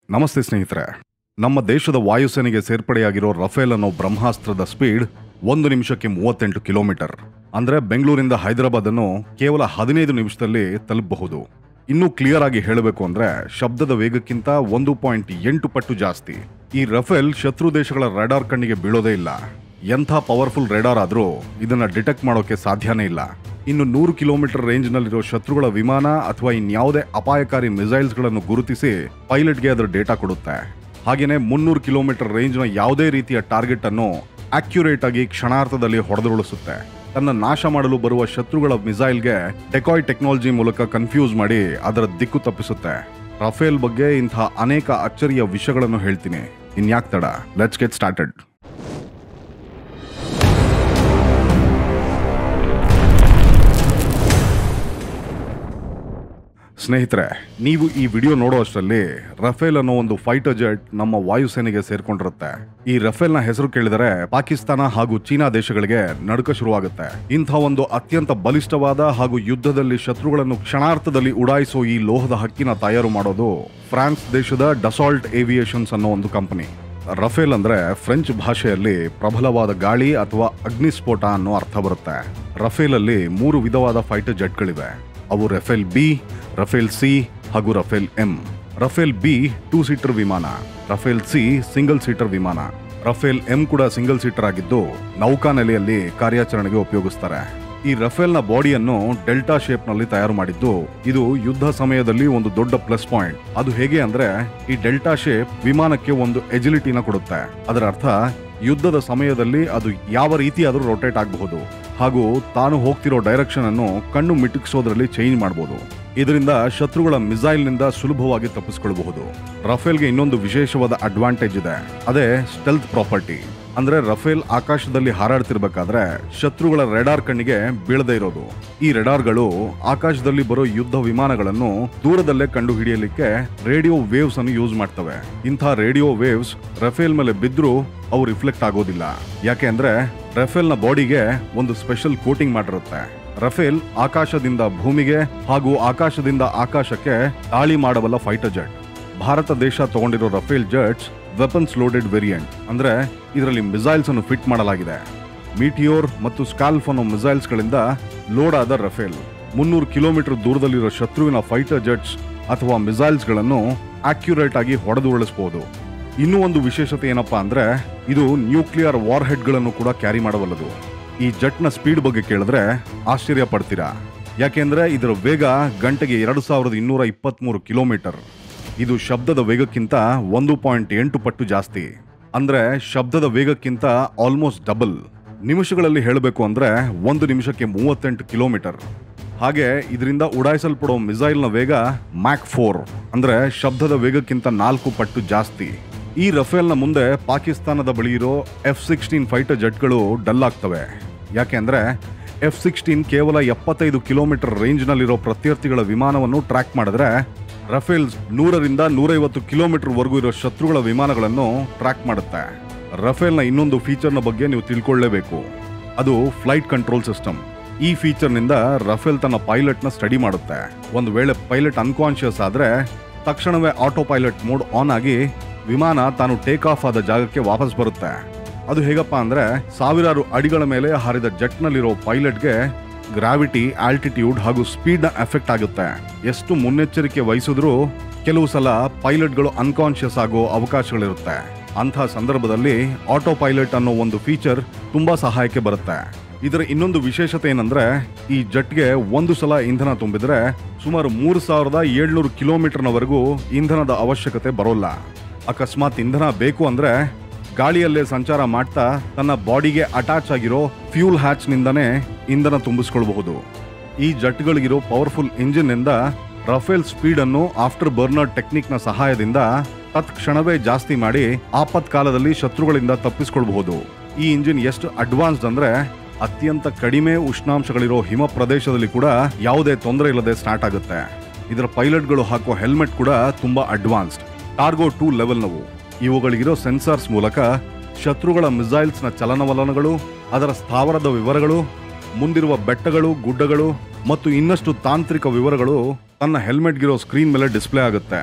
ನಮಸ್ತೆ ಸ್ನೇಹಿತರೆ. ನಮ್ಮ ದೇಶದ ವಾಯುಸೇನೆಗೆ ಸೇರ್ಪಡೆಯಾಗಿರೋ ರಫೇಲ್ ಅನ್ನೋ ಬ್ರಹ್ಮಾಸ್ತ್ರದ ಸ್ಪೀಡ್ 1 ನಿಮಿಷಕ್ಕೆ 38 ಕಿಲೋಮೀಟರ್. ಅಂದ್ರೆ ಬೆಂಗಳೂರಿಂದ ಹೈದರಾಬಾದ್ ಅನ್ನು ಕೇವಲ 15 ನಿಮಿಷದಲ್ಲಿ ತಲುಪಬಹುದು. ಇನ್ನೂ ಕ್ಲಿಯರ್ ಆಗಿ ಹೇಳಬೇಕು ಅಂದ್ರೆ ಶಬ್ದದ ವೇಗಕ್ಕಿಂತ 1.8 ಪಟ್ಟು ಜಾಸ್ತಿ. ಈ ರಫೇಲ್ ಶತ್ರು ದೇಶಗಳ ರೇಡಾರ್ ಕಣ್ಣಿಗೆ ಬೀಳೋದೇ ಇಲ್ಲ. ಎಂಥ ಪವರ್ಫುಲ್ ರೇಡಾರ್ ಆದ್ರೂ ಇದನ್ನ ಡಿಟೆಕ್ಟ್ ಮಾಡೋಕೆ ಸಾಧ್ಯನೇ ಇಲ್ಲ. ಇನ್ನು 100 ಕಿಲೋಮೀಟರ್ ರೇಂಜ್ನಲ್ಲಿರೋ ಶತ್ರುಗಳ ವಿಮಾನ ಅಥವಾ ಇನ್ಯಾವುದೇ ಅಪಾಯಕಾರಿ ಮಿಸೈಲ್ಸ್ಗಳನ್ನು ಗುರುತಿಸಿ ಪೈಲಟ್ಗೆ ಅದರ ಡೇಟಾ ಕೊಡುತ್ತೆ. ಹಾಗೇನೆ 300 ಕಿಲೋಮೀಟರ್ ರೇಂಜ್ನ ಯಾವುದೇ ರೀತಿಯ ಟಾರ್ಗೆಟ್ ಅನ್ನು ಅಕ್ಯುರೇಟ್ ಆಗಿ ಕ್ಷಣಾರ್ಧದಲ್ಲಿ ಹೊಡೆದುರುಳಿಸುತ್ತೆ. ತನ್ನ ನಾಶ ಮಾಡಲು ಬರುವ ಶತ್ರುಗಳ ಮಿಸೈಲ್ಗೆ ಡೆಕಾಯ್ ಟೆಕ್ನಾಲಜಿ ಮೂಲಕ ಕನ್ಫ್ಯೂಸ್ ಮಾಡಿ ಅದರ ದಿಕ್ಕು ತಪ್ಪಿಸುತ್ತೆ. ರಫೇಲ್ ಬಗ್ಗೆ ಇಂಥ ಅನೇಕ ಅಚ್ಚರಿಯ ವಿಷಯಗಳನ್ನು ಹೇಳ್ತೀನಿ. ಇನ್ಯಾಕ್ ತಡ, ಲೆಟ್ಸ್ ಗೆಟ್ ಸ್ಟಾರ್ಟೆಡ್. ಸ್ನೇಹಿತರೆ, ನೀವು ಈ ವಿಡಿಯೋ ನೋಡೋ ಅಷ್ಟರಲ್ಲಿ ರಫೇಲ್ ಅನ್ನೋ ಒಂದು ಫೈಟರ್ ಜೆಟ್ ನಮ್ಮ ವಾಯುಸೇನೆಗೆ ಸೇರ್ಕೊಂಡಿರುತ್ತೆ. ಈ ರಫೇಲ್ನ ಹೆಸರು ಕೇಳಿದರೆ ಪಾಕಿಸ್ತಾನ ಹಾಗೂ ಚೀನಾ ದೇಶಗಳಿಗೆ ನಡುಕ ಶುರುವಾಗುತ್ತೆ. ಇಂಥ ಒಂದು ಅತ್ಯಂತ ಬಲಿಷ್ಠವಾದ ಹಾಗೂ ಯುದ್ಧದಲ್ಲಿ ಶತ್ರುಗಳನ್ನು ಕ್ಷಣಾರ್ಧದಲ್ಲಿ ಉಡಾಯಿಸೋ ಈ ಲೋಹದ ಹಕ್ಕಿನ ತಯಾರು ಮಾಡೋದು ಫ್ರಾನ್ಸ್ ದೇಶದ ಡಸಾಲ್ಟ್ ಏವಿಯೇಷನ್ಸ್ ಅನ್ನೋ ಒಂದು ಕಂಪನಿ. ರಫೇಲ್ ಅಂದ್ರೆ ಫ್ರೆಂಚ್ ಭಾಷೆಯಲ್ಲಿ ಪ್ರಬಲವಾದ ಗಾಳಿ ಅಥವಾ ಅಗ್ನಿಸ್ಫೋಟ ಅನ್ನೋ ಅರ್ಥ ಬರುತ್ತೆ. ರಫೇಲ್ ಅಲ್ಲಿ 3 ವಿಧವಾದ ಫೈಟರ್ ಜೆಟ್ಗಳಿವೆ. ಅವು ರಫೇಲ್ ಬಿ, ರಫೇಲ್ ಸಿ ಹಾಗೂ Rafale M. Rafale B 2 seater ವಿಮಾನ, ರಫೇಲ್ ಸಿ ಸಿಂಗಲ್ ಸೀಟರ್ ವಿಮಾನ, ರಫೇಲ್ ಎಂ ಕೂಡ ಸಿಂಗಲ್ ಸೀಟರ್ ಆಗಿದ್ದು ನೌಕಾನೆಲೆಯಲ್ಲಿ ಕಾರ್ಯಾಚರಣೆಗೆ ಉಪಯೋಗಿಸ್ತಾರೆ. ಈ ರಫೇಲ್ನ ಬಾಡಿಯನ್ನು ಡೆಲ್ಟಾ ಶೇಪ್ ನಲ್ಲಿ ತಯಾರು ಮಾಡಿದ್ದು ಇದು ಯುದ್ಧ ಸಮಯದಲ್ಲಿ ಒಂದು ದೊಡ್ಡ ಪ್ಲಸ್ ಪಾಯಿಂಟ್. ಅದು ಹೇಗೆ ಅಂದ್ರೆ ಈ ಡೆಲ್ಟಾ ಶೇಪ್ ವಿಮಾನಕ್ಕೆ ಒಂದು ಎಜಿಲಿಟಿನ ಕೊಡುತ್ತೆ. ಅದರ ಅರ್ಥ ಯುದ್ಧದ ಸಮಯದಲ್ಲಿ ಅದು ಯಾವ ರೀತಿಯಾದರೂ ರೊಟೇಟ್ ಆಗಬಹುದು ಹಾಗೂ ತಾನು ಹೋಗ್ತಿರೋ ಡೈರೆಕ್ಷನ್ ಅನ್ನು ಕಣ್ಣು ಮಿಟುಕಿಸೋದ್ರಲ್ಲಿ ಚೇಂಜ್ ಮಾಡಬಹುದು. ಇದರಿಂದ ಶತ್ರುಗಳ ಮಿಸೈಲ್ ನಿಂದ ಸುಲಭವಾಗಿ ತಪ್ಪಿಸಿಕೊಳ್ಳಬಹುದು. ರಫೇಲ್ಗೆ ಇನ್ನೊಂದು ವಿಶೇಷವಾದ ಅಡ್ವಾಂಟೇಜ್ ಇದೆ, ಅದೇ ಸ್ಟೆಲ್ತ್ ಪ್ರಾಪರ್ಟಿ. ಅಂದ್ರೆ ರಫೇಲ್ ಆಕಾಶದಲ್ಲಿ ಹಾರಾಡ್ತಿರ್ಬೇಕಾದ್ರೆ ಶತ್ರುಗಳ ರೆಡಾರ್ ಕಣ್ಣಿಗೆ ಬೀಳದೇ ಇರೋದು. ಈ ರೆಡಾರ್ಗಳು ಆಕಾಶದಲ್ಲಿ ಬರೋ ಯುದ್ಧ ವಿಮಾನಗಳನ್ನು ದೂರದಲ್ಲೇ ಕಂಡು ಹಿಡಿಯಲಿಕ್ಕೆ ರೇಡಿಯೋ ವೇವ್ಸ್ ಅನ್ನು ಯೂಸ್ ಮಾಡ್ತವೆ. ಇಂಥ ರೇಡಿಯೋ ವೇವ್ಸ್ ರಫೇಲ್ ಮೇಲೆ ಬಿದ್ರೂ ಅವು ರಿಫ್ಲೆಕ್ಟ್ ಆಗೋದಿಲ್ಲ. ಯಾಕೆ ಅಂದ್ರೆ ರಫೇಲ್ನ ಬಾಡಿಗೆ ಒಂದು ಸ್ಪೆಷಲ್ ಕೋಟಿಂಗ್ ಮಾಡಿರುತ್ತೆ. ರಫೇಲ್ ಆಕಾಶದಿಂದ ಭೂಮಿಗೆ ಹಾಗೂ ಆಕಾಶದಿಂದ ಆಕಾಶಕ್ಕೆ ದಾಳಿ ಮಾಡಬಲ್ಲ ಫೈಟರ್ ಜೆಟ್. ಭಾರತ ದೇಶ ತಗೊಂಡಿರೋ Rafale jets weapons loaded variant. ಅಂದ್ರೆ ಇದರಲ್ಲಿ ಮಿಸೈಲ್ಸ್ ಅನ್ನು ಫಿಟ್ ಮಾಡಲಾಗಿದೆ. ಮೀಟಿಯೋರ್ ಮತ್ತು ಸ್ಕಾಲ್ಫ್ ಅನ್ನೋ ಮಿಸೈಲ್ಸ್ ಗಳಿಂದ ಲೋಡ್ ಆದ ರಫೇಲ್ 300 ಕಿಲೋಮೀಟರ್ ದೂರದಲ್ಲಿರೋ ಶತ್ರುವಿನ ಫೈಟರ್ ಜೆಟ್ಸ್ ಅಥವಾ ಮಿಸೈಲ್ಸ್ ಗಳನ್ನು ಅಕ್ಯುರೇಟ್ ಆಗಿ ಹೊಡೆದು ಉಳಿಸಬಹುದು. ಇನ್ನೂ ಒಂದು ವಿಶೇಷತೆ ಏನಪ್ಪಾ ಅಂದ್ರೆ ಇದು ನ್ಯೂಕ್ಲಿಯರ್ ವಾರ್ ಹೆಡ್ ಗಳನ್ನು ಕೂಡ ಕ್ಯಾರಿ ಮಾಡಬಲ್ಲದು. ಈ ಜೆಟ್ ನ ಸ್ಪೀಡ್ ಬಗ್ಗೆ ಕೇಳಿದ್ರೆ ಆಶ್ಚರ್ಯ ಪಡ್ತೀರಾ. ಯಾಕೆಂದ್ರೆ ಇದರ ವೇಗ ಗಂಟೆಗೆ 2223 ಕಿಲೋಮೀಟರ್. ಇದು ಶಬ್ದದ ವೇಗಕ್ಕಿಂತ 1.8 ಪಟ್ಟು ಜಾಸ್ತಿ. ಅಂದ್ರೆ ಶಬ್ದದ ವೇಗಕ್ಕಿಂತ ಆಲ್ಮೋಸ್ಟ್ ಡಬಲ್. ನಿಮಿಷಗಳಲ್ಲಿ ಹೇಳಬೇಕು ಅಂದ್ರೆ 1 ನಿಮಿಷಕ್ಕೆ 38 ಕಿಲೋಮೀಟರ್. ಹಾಗೆ ಇದರಿಂದ ಉಡಾಯಿಸಲ್ಪಡೋ ಮಿಸೈಲ್ನ ವೇಗ ಮ್ಯಾಕ್ 4 ಅಂದ್ರೆ ಶಬ್ದದ ವೇಗಕ್ಕಿಂತ 4 ಪಟ್ಟು ಜಾಸ್ತಿ. ಈ ರಫೇಲ್ನ ಮುಂದೆ ಪಾಕಿಸ್ತಾನದ ಬಳಿ ಇರೋ F-16 ಫೈಟರ್ ಜೆಟ್ಗಳು ಡಲ್ ಆಗ್ತವೆ. ಯಾಕೆ ಅಂದ್ರೆ F-16 ಕೇವಲ 75 ಕಿಲೋಮೀಟರ್ ರೇಂಜ್ನಲ್ಲಿರೋ ಪ್ರತ್ಯರ್ಥಿಗಳ ವಿಮಾನವನ್ನು ಟ್ರ್ಯಾಕ್ ಮಾಡಿದ್ರೆ ರಫೇಲ್ಸ್ 100ರಿಂದ 150 ಕಿಲೋಮೀಟರ್ ವರೆಗೂ ಇರೋ ಶತ್ರುಗಳ ವಿಮಾನಗಳನ್ನು ಟ್ರ್ಯಾಕ್ ಮಾಡುತ್ತೆ. ರಫೇಲ್ನ ಇನ್ನೊಂದು ಫೀಚರ್ನ ಬಗ್ಗೆ ನೀವು ತಿಳ್ಕೊಳ್ಳೇಬೇಕು, ಅದು ಫ್ಲೈಟ್ ಕಂಟ್ರೋಲ್ ಸಿಸ್ಟಮ್. ಈ ಫೀಚರ್ನಿಂದ ರಫೇಲ್ ತನ್ನ ಪೈಲಟ್ನ ಸ್ಟಡಿ ಮಾಡುತ್ತೆ. ಒಂದು ವೇಳೆ ಪೈಲಟ್ ಅನ್ಕಾನ್ಶಿಯಸ್ ಆದ್ರೆ ತಕ್ಷಣವೇ ಆಟೋ ಪೈಲಟ್ ಮೋಡ್ ಆನ್ ಆಗಿ ವಿಮಾನ ತಾನು ಟೇಕ್ ಆಫ್ ಆದ ಜಾಗಕ್ಕೆ ವಾಪಸ್ ಬರುತ್ತೆ. ಅದು ಹೇಗಪ್ಪ ಅಂದ್ರೆ ಸಾವಿರಾರು ಅಡಿಗಳ ಮೇಲೆ ಹಾರಿದ ಜೆಟ್ನಲ್ಲಿರೋ ಪೈಲಟ್ಗೆ ಗ್ರಾವಿಟಿ, ಆಲ್ಟಿಟ್ಯೂಡ್ ಹಾಗೂ ಸ್ಪೀಡ್ ನ ಎಫೆಕ್ಟ್ ಆಗುತ್ತೆ. ಎಷ್ಟು ಮುನ್ನೆಚ್ಚರಿಕೆ ವಹಿಸಿದ್ರೂ ಕೆಲವು ಸಲ ಪೈಲಟ್ಗಳು ಅನ್ಕಾನ್ಶಿಯಸ್ ಆಗೋ ಅವಕಾಶಗಳಿರುತ್ತೆ. ಅಂಥ ಸಂದರ್ಭದಲ್ಲಿ ಆಟೋ ಪೈಲಟ್ ಅನ್ನೋ ಒಂದು ಫೀಚರ್ ತುಂಬಾ ಸಹಾಯಕ್ಕೆ ಬರುತ್ತೆ. ಇದರ ಇನ್ನೊಂದು ವಿಶೇಷತೆ ಏನಂದ್ರೆ ಈ ಜೆಟ್ಗೆ ಒಂದು ಸಲ ಇಂಧನ ತುಂಬಿದ್ರೆ ಸುಮಾರು 3700 ಕಿಲೋಮೀಟರ್ನವರೆಗೂ ಇಂಧನದ ಅವಶ್ಯಕತೆ ಬರೋಲ್ಲ. ಅಕಸ್ಮಾತ್ ಇಂಧನ ಬೇಕು ಅಂದ್ರೆ ಗಾಳಿಯಲ್ಲೇ ಸಂಚಾರ ಮಾಡ್ತಾ ತನ್ನ ಬಾಡಿಗೆ ಅಟ್ಯಾಚ್ ಆಗಿರೋ ಫ್ಯೂಲ್ ಹ್ಯಾಚ್ ನಿಂದನೇ ಇಂಧನ ತುಂಬಿಸ್ಕೊಳ್ಬಹುದು. ಈ ಜೆಟ್ಗಳಿಗಿರೋ ಪವರ್ಫುಲ್ ಇಂಜಿನ್ ನಿಂದ ರಫೇಲ್ ಸ್ಪೀಡ್ ಅನ್ನು ಆಫ್ಟರ್ ಬರ್ನರ್ ಟೆಕ್ನಿಕ್ ನ ಸಹಾಯದಿಂದ ತತ್ಕ್ಷಣವೇ ಜಾಸ್ತಿ ಮಾಡಿ ಆಪತ್ಕಾಲದಲ್ಲಿ ಶತ್ರುಗಳಿಂದ ತಪ್ಪಿಸ್ಕೊಳ್ಬಹುದು. ಈ ಇಂಜಿನ್ ಎಷ್ಟು ಅಡ್ವಾನ್ಸ್ಡ್ ಅಂದ್ರೆ ಅತ್ಯಂತ ಕಡಿಮೆ ಉಷ್ಣಾಂಶಗಳಿರೋ ಹಿಮ ಪ್ರದೇಶದಲ್ಲಿ ಕೂಡ ಯಾವುದೇ ತೊಂದರೆ ಇಲ್ಲದೆ ಸ್ಟಾರ್ಟ್ ಆಗುತ್ತೆ. ಇದರ ಪೈಲಟ್ಗಳು ಹಾಕೋ ಹೆಲ್ಮೆಟ್ ಕೂಡ ತುಂಬಾ ಅಡ್ವಾನ್ಸ್ಡ್, ಟಾರ್ಗೋ 2 ಲೆವೆಲ್ನವು. ಇವುಗಳಿಗಿರೋ ಸೆನ್ಸಾರ್ಸ್ ಮೂಲಕ ಶತ್ರುಗಳ ಮಿಸೈಲ್ಸ್ನ ಚಲನವಲನಗಳು, ಅದರ ಸ್ಥಾವರದ ವಿವರಗಳು, ಮುಂದಿರುವ ಬೆಟ್ಟಗಳು, ಗುಡ್ಡಗಳು ಮತ್ತು ಇನ್ನಷ್ಟು ತಾಂತ್ರಿಕ ವಿವರಗಳು ತನ್ನ ಹೆಲ್ಮೆಟ್ಗಿರೋ ಸ್ಕ್ರೀನ್ ಮೇಲೆ ಡಿಸ್ಪ್ಲೇ ಆಗುತ್ತೆ.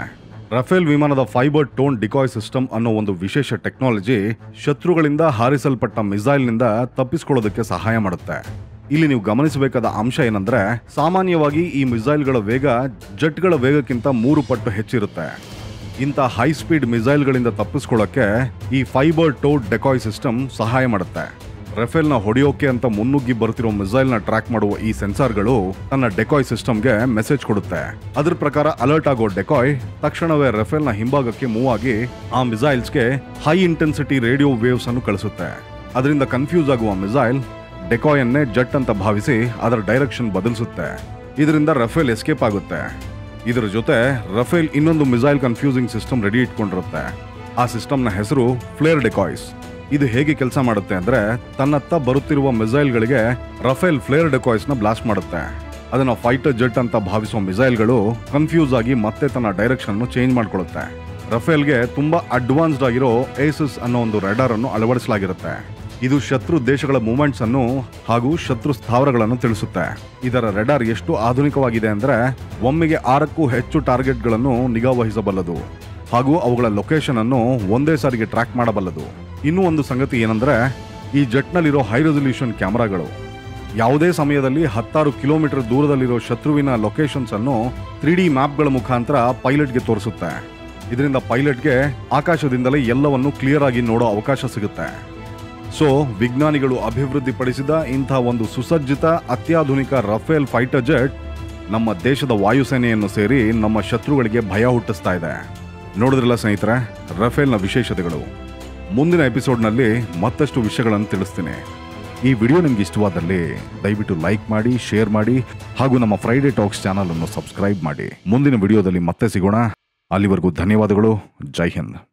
ರಫೇಲ್ ವಿಮಾನದ ಫೈಬರ್ ಟೋನ್ ಡಿಕಾಯ್ ಸಿಸ್ಟಮ್ ಅನ್ನೋ ಒಂದು ವಿಶೇಷ ಟೆಕ್ನಾಲಜಿ ಶತ್ರುಗಳಿಂದ ಹಾರಿಸಲ್ಪಟ್ಟ ಮಿಸೈಲ್ನಿಂದ ತಪ್ಪಿಸಿಕೊಳ್ಳೋದಕ್ಕೆ ಸಹಾಯ ಮಾಡುತ್ತೆ. ಇಲ್ಲಿ ನೀವು ಗಮನಿಸಬೇಕಾದ ಅಂಶ ಏನಂದ್ರೆ, ಸಾಮಾನ್ಯವಾಗಿ ಈ ಮಿಸೈಲ್ಗಳ ವೇಗ ಜೆಟ್ಗಳ ವೇಗಕ್ಕಿಂತ 3 ಪಟ್ಟು ಹೆಚ್ಚಿರುತ್ತೆ. ಇಂಥ ಹೈ ಸ್ಪೀಡ್ ಮಿಸೈಲ್ಗಳಿಂದ ತಪ್ಪಿಸ್ಕೊಳ್ಳೋಕೆ ಈ ಫೈಬರ್ ಟೋನ್ ಡೆಕಾಯ್ ಸಿಸ್ಟಮ್ ಸಹಾಯ ಮಾಡುತ್ತೆ. ರಫೇಲ್ನ ಹೊಡೆಯೋಕೆ ಅಂತ ಮುನ್ನುಗ್ಗಿ ಬರ್ತಿರೋ ಮಿಸೈಲ್ನ ಟ್ರ್ಯಾಕ್ ಮಾಡುವ ಈ ಸೆನ್ಸಾರ್ಗಳು ತನ್ನ ಡೆಕಾಯ್ ಸಿಸ್ಟಮ್ಗೆ ಮೆಸೇಜ್ ಕೊಡುತ್ತೆ. ಅದ್ರ ಪ್ರಕಾರ ಅಲರ್ಟ್ ಆಗೋ ಡೆಕಾಯ್ ತಕ್ಷಣವೇ ರಫೇಲ್ನ ಹಿಂಭಾಗಕ್ಕೆ ಮೂವ್ ಆಗಿ ಆ ಮಿಸೈಲ್ಸ್ಗೆ ಹೈ ಇಂಟೆನ್ಸಿಟಿ ರೇಡಿಯೋ ವೇವ್ಸ್ ಅನ್ನು ಕಳಿಸುತ್ತೆ. ಅದರಿಂದ ಕನ್ಫ್ಯೂಸ್ ಆಗುವ ಮಿಸೈಲ್ ಡೆಕಾಯ್ ಅನ್ನೇ ಜೆಟ್ ಅಂತ ಭಾವಿಸಿ ಅದರ ಡೈರೆಕ್ಷನ್ ಬದಲಿಸುತ್ತೆ. ಇದರಿಂದ ರಫೇಲ್ ಎಸ್ಕೇಪ್ ಆಗುತ್ತೆ. ಇದರ ಜೊತೆ ರಫೇಲ್ ಇನ್ನೊಂದು ಮಿಸೈಲ್ ಕನ್ಫ್ಯೂಸಿಂಗ್ ಸಿಸ್ಟಮ್ ರೆಡಿ ಇಟ್ಕೊಂಡಿರುತ್ತೆ. ಆ ಸಿಸ್ಟಮ್ನ ಹೆಸರು ಫ್ಲೇರ್ ಡೆಕಾಯ್ಸ್. ಇದು ಹೇಗೆ ಕೆಲಸ ಮಾಡುತ್ತೆ ಅಂದ್ರೆ, ತನ್ನತ್ತ ಬರುತ್ತಿರುವ ಮಿಸೈಲ್ಗಳಿಗೆ ರಫೇಲ್ ಫ್ಲೇರ್ ಡೆಕಾಯ್ಸ್ನ ಬ್ಲಾಸ್ಟ್ ಮಾಡುತ್ತೆ. ಅದನ್ನ ಫೈಟರ್ ಜೆಟ್ ಅಂತ ಭಾವಿಸುವ ಮಿಸೈಲ್ಗಳು ಕನ್ಫ್ಯೂಸ್ ಆಗಿ ಮತ್ತೆ ತನ್ನ ಡೈರೆಕ್ಷನ್ ಚೇಂಜ್ ಮಾಡ್ಕೊಳ್ಳುತ್ತೆ. ರಫೇಲ್ಗೆ ತುಂಬಾ ಅಡ್ವಾನ್ಸ್ಡ್ ಆಗಿರೋ ಏಸಿಸ್ ಅನ್ನೋ ಒಂದು ರೆಡಾರ್ ಅನ್ನು ಅಳವಡಿಸಲಾಗಿರುತ್ತೆ. ಇದು ಶತ್ರು ದೇಶಗಳ ಮೂವ್ಮೆಂಟ್ಸ್ ಅನ್ನು ಹಾಗೂ ಶತ್ರು ಸ್ಥಾವರಗಳನ್ನು ತಿಳಿಸುತ್ತೆ. ಇದರ ರೆಡಾರ್ ಎಷ್ಟು ಆಧುನಿಕವಾಗಿದೆ ಅಂದ್ರೆ, ಒಮ್ಮೆಗೆ 6ಕ್ಕೂ ಹೆಚ್ಚು ಟಾರ್ಗೆಟ್ಗಳನ್ನು ನಿಗಾ ವಹಿಸಬಲ್ಲದು ಹಾಗೂ ಅವುಗಳ ಲೊಕೇಶನ್ ಅನ್ನು ಒಂದೇ ಸಾರಿಗೆ ಟ್ರ್ಯಾಕ್ ಮಾಡಬಲ್ಲದು. ಇನ್ನೂ ಒಂದು ಸಂಗತಿ ಏನಂದ್ರೆ, ಈ ಜೆಟ್ನಲ್ಲಿರೋ ಹೈ ರೆಸಲ್ಯೂಷನ್ ಕ್ಯಾಮೆರಾಗಳು ಯಾವುದೇ ಸಮಯದಲ್ಲಿ 16 ಕಿಲೋಮೀಟರ್ ದೂರದಲ್ಲಿರೋ ಶತ್ರುವಿನ ಲೊಕೇಶನ್ಸ್ ಅನ್ನು 3D ಮ್ಯಾಪ್ಗಳ ಮುಖಾಂತರ ಪೈಲಟ್ಗೆ ತೋರಿಸುತ್ತೆ. ಇದರಿಂದ ಪೈಲಟ್ಗೆ ಆಕಾಶದಿಂದಲೇ ಎಲ್ಲವನ್ನು ಕ್ಲಿಯರ್ ಆಗಿ ನೋಡೋ ಅವಕಾಶ ಸಿಗುತ್ತೆ. ಸೊ ವಿಜ್ಞಾನಿಗಳು ಅಭಿವೃದ್ಧಿಪಡಿಸಿದ ಇಂಥ ಒಂದು ಸುಸಜ್ಜಿತ ಅತ್ಯಾಧುನಿಕ ರಫೇಲ್ ಫೈಟರ್ ಜೆಟ್ ನಮ್ಮ ದೇಶದ ವಾಯುಸೇನೆಯನ್ನು ಸೇರಿ ನಮ್ಮ ಶತ್ರುಗಳಿಗೆ ಭಯ ಹುಟ್ಟಿಸ್ತಾ ಇದೆ. ನೋಡಿದ್ರಲ್ಲ ಸ್ನೇಹಿತರೆ, ರಫೇಲ್ನ ವಿಶೇಷತೆಗಳು. ಮುಂದಿನ ಎಪಿಸೋಡ್ನಲ್ಲಿ ಮತ್ತಷ್ಟು ವಿಷಯಗಳನ್ನು ತಿಳಿಸ್ತೀನಿ. ಈ ವಿಡಿಯೋ ನಿಮ್ಗೆ ಇಷ್ಟವಾದಲ್ಲಿ ದಯವಿಟ್ಟು ಲೈಕ್ ಮಾಡಿ, ಶೇರ್ ಮಾಡಿ ಹಾಗೂ ನಮ್ಮ ಫ್ರೈಡೆ ಟಾಕ್ಸ್ ಚಾನಲ್ ಅನ್ನು ಸಬ್ಸ್ಕ್ರೈಬ್ ಮಾಡಿ. ಮುಂದಿನ ವಿಡಿಯೋದಲ್ಲಿ ಮತ್ತೆ ಸಿಗೋಣ. ಅಲ್ಲಿವರೆಗೂ ಧನ್ಯವಾದಗಳು. ಜೈ ಹಿಂದ್.